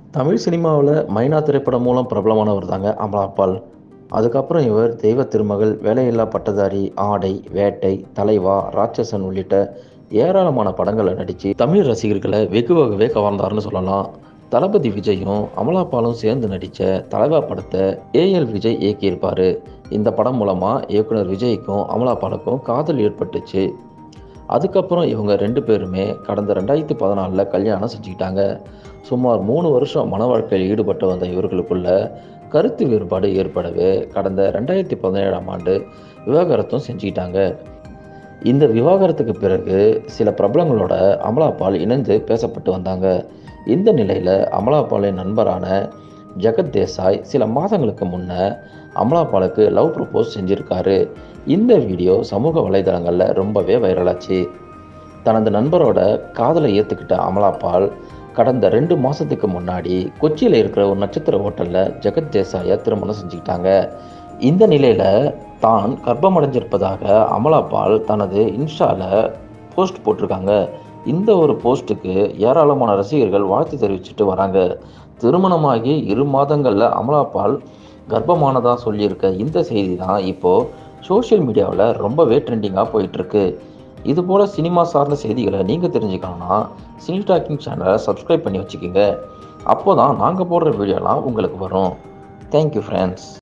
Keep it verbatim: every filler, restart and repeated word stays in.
தமிழ் சினிமாவில் மைனா திரைப்படம் மூலம் பிரபலமானவர் தாங்க அமலா பால். அதுக்கப்புறம் இவர் தெய்வ திருமகள், வேலையில்லா பட்டதாரி, ஆடை, வேட்டை, தலைவா, ராட்சசன் உள்ளிட்ட ஏராளமான படங்களை நடித்து தமிழ் ரசிகர்களை வெகுவாகவே கவர்ந்தார்னு சொல்லலாம். தளபதி விஜயும் அமலா பாலும் சேர்ந்து நடித்த தலைவா படத்தை ஏஎல் விஜய் இயக்கியிருப்பார். இந்த படம் மூலமாக இயக்குனர் விஜய்க்கும் அமலா பாலுக்கும் காதல் ஏற்பட்டுச்சு. அதுக்கப்புறம் இவங்க ரெண்டு பேருமே கடந்த ரெண்டாயிரத்தி பதினாலில் கல்யாணம் செஞ்சுக்கிட்டாங்க. சுமார் மூணு வருஷம் மன வாழ்க்கையில் ஈடுபட்டு வந்த இவர்களுக்குள்ள கருத்து வேறுபாடு ஏற்படவே கடந்த ரெண்டாயிரத்தி பதினேழாம் ஆண்டு விவாகரத்தும் செஞ்சுக்கிட்டாங்க. இந்த விவாகரத்துக்கு பிறகு சில பிரபலங்களோட அமலா பால் இணைந்து பேசப்பட்டு வந்தாங்க. இந்த நிலையில் அமலா பாலின் நண்பரான ஜெகத் தேசாய் சில மாதங்களுக்கு முன்ன அமலா பாலுக்கு லவ் ப்ரப்போஸ் செஞ்சுருக்காரு. இந்த வீடியோ சமூக வலைதளங்களில் ரொம்பவே வைரலாச்சு. தனது நண்பரோட காதலை ஏற்றுக்கிட்ட அமலா பால் கடந்த ரெண்டு மாதத்துக்கு முன்னாடி கொச்சியில் இருக்கிற ஒரு நட்சத்திர ஹோட்டலில் ஜெகத் தேசாயை திருமணம் செஞ்சுக்கிட்டாங்க. இந்த நிலையில் தான் கர்ப்பம் அடைஞ்சிருப்பதாக அமலா பால் தனது இன்ஸ்டாவில் போஸ்ட் போட்டிருக்காங்க. இந்த ஒரு போஸ்ட்டுக்கு ஏராளமான ரசிகர்கள் வாழ்த்து தெரிவிச்சுட்டு வராங்க. திருமணமாகி இரு மாதங்களில் அமலா பால் கர்ப்பமானதாக சொல்லியிருக்க இந்த செய்தி தான் இப்போது சோஷியல் மீடியாவில் ரொம்பவே ட்ரெண்டிங்காக போயிட்டுருக்கு. இதுபோல் சினிமா சார்ந்த செய்திகளை நீங்கள் தெரிஞ்சுக்கணுன்னா சினி டாக்கிங் சேனலை சப்ஸ்கிரைப் பண்ணி வச்சுக்கோங்க. அப்போ தான் நாங்கள் போடுற வீடியோலாம் உங்களுக்கு வரும். Thank you friends.